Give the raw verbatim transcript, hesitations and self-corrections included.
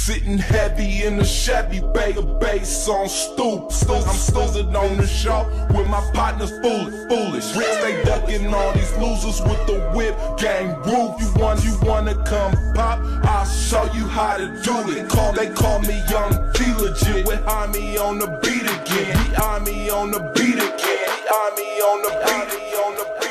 Sitting heavy in the Chevy, Bay of bass on stoop. I'm stood on the show with my partners foolish, foolish. Stay ducking all these losers with the whip gang roof. You want, you wanna come pop? I'll show you how to do it. Call, they call me Young G Legit. With Army on the beat again. The Army on the beat again. The Army on the beat, on the beat.